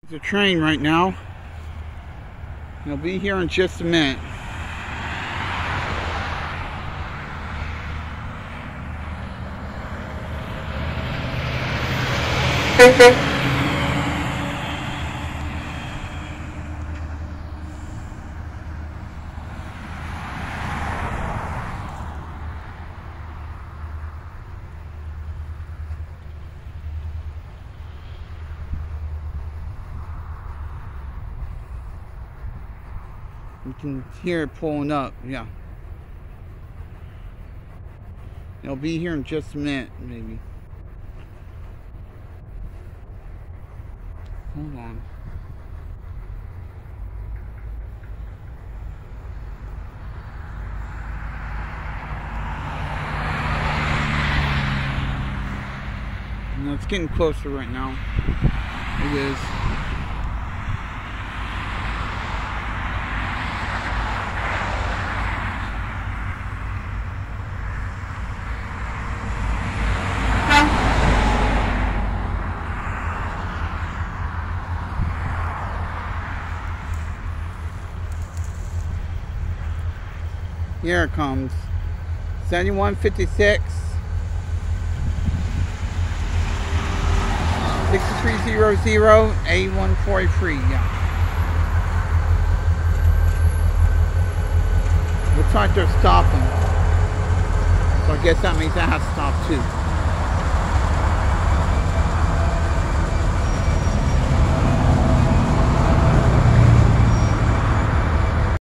There's a train right now. It'll be here in just a minute. You can hear it pulling up, yeah. It'll be here in just a minute, maybe. Hold on. No, it's getting closer right now. It is. Here it comes. 7156. 6300 A143. Yeah. Looks like they're stopping. So I guess that means I have to stop too.